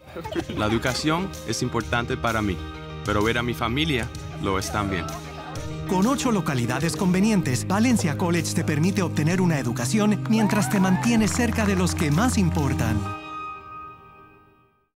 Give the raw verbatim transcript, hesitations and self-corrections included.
La educación es importante para mí, pero ver a mi familia lo es también. Con ocho localidades convenientes, Valencia College te permite obtener una educación mientras te mantienes cerca de los que más importan.